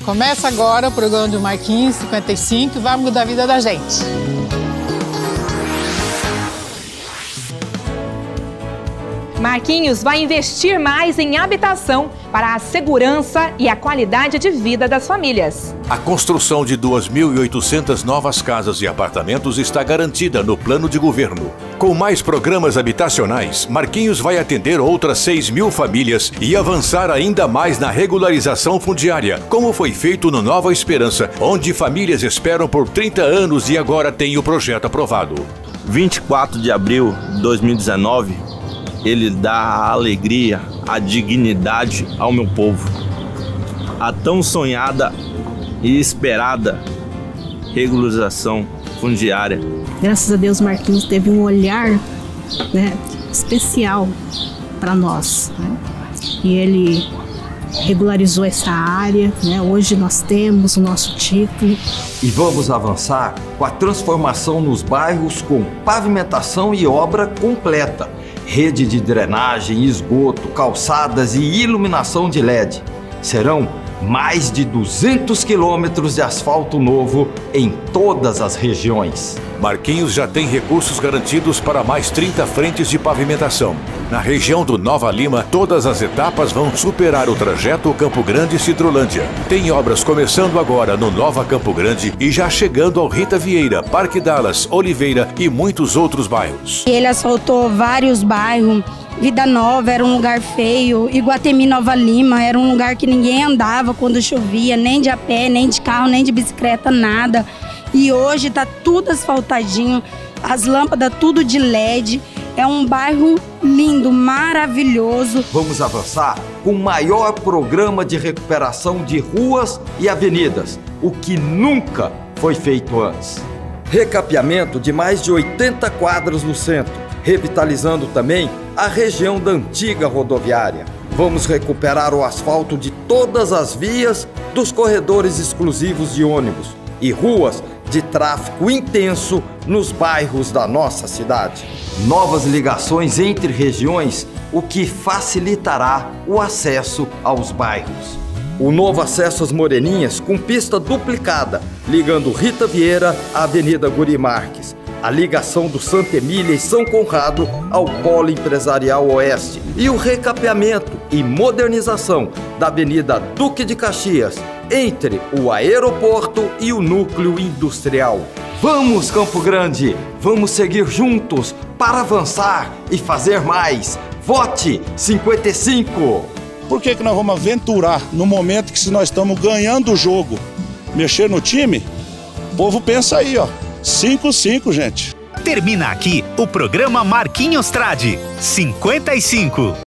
Começa agora o programa do Marquinhos 55 e vai mudar a vida da gente. Marquinhos vai investir mais em habitação para a segurança e a qualidade de vida das famílias. A construção de 2.800 novas casas e apartamentos está garantida no plano de governo. Com mais programas habitacionais, Marquinhos vai atender outras 6.000 famílias e avançar ainda mais na regularização fundiária, como foi feito no Nova Esperança, onde famílias esperam por 30 anos e agora tem o projeto aprovado. 24 de abril de 2019, ele dá a alegria, a dignidade ao meu povo. A tão sonhada e esperada regularização fundiária. Graças a Deus, Marquinhos teve um olhar, especial para nós. E ele regularizou essa área. Hoje nós temos o nosso título. E vamos avançar com a transformação nos bairros com pavimentação e obra completa. Rede de drenagem, esgoto, calçadas e iluminação de LED. Serão mais de 200 quilômetros de asfalto novo em todas as regiões. Marquinhos já tem recursos garantidos para mais 30 frentes de pavimentação. Na região do Nova Lima, todas as etapas vão superar o trajeto Campo Grande-Cidrolândia. Tem obras começando agora no Nova Campo Grande e já chegando ao Rita Vieira, Parque Dallas, Oliveira e muitos outros bairros. Ele asfaltou vários bairros. Vida Nova era um lugar feio, Iguatemi Nova Lima era um lugar que ninguém andava quando chovia, nem de a pé, nem de carro, nem de bicicleta, nada. E hoje tá tudo asfaltadinho, as lâmpadas tudo de LED, é um bairro lindo, maravilhoso. Vamos avançar com o maior programa de recuperação de ruas e avenidas, o que nunca foi feito antes. Recapeamento de mais de 80 quadras no centro, revitalizando também a região da antiga rodoviária. Vamos recuperar o asfalto de todas as vias dos corredores exclusivos de ônibus e ruas de tráfego intenso nos bairros da nossa cidade. Novas ligações entre regiões, o que facilitará o acesso aos bairros. O novo acesso às Moreninhas com pista duplicada, ligando Rita Vieira à Avenida Guri Marques. A ligação do Santa Emília e São Conrado ao Polo Empresarial Oeste e o recapeamento e modernização da Avenida Duque de Caxias entre o aeroporto e o núcleo industrial. Vamos, Campo Grande! Vamos seguir juntos para avançar e fazer mais. Vote 55! Por que nós vamos aventurar no momento que se nós estamos ganhando o jogo, mexer no time? O povo pensa aí, 5-5, gente. Termina aqui o programa Marquinhos Trade 55.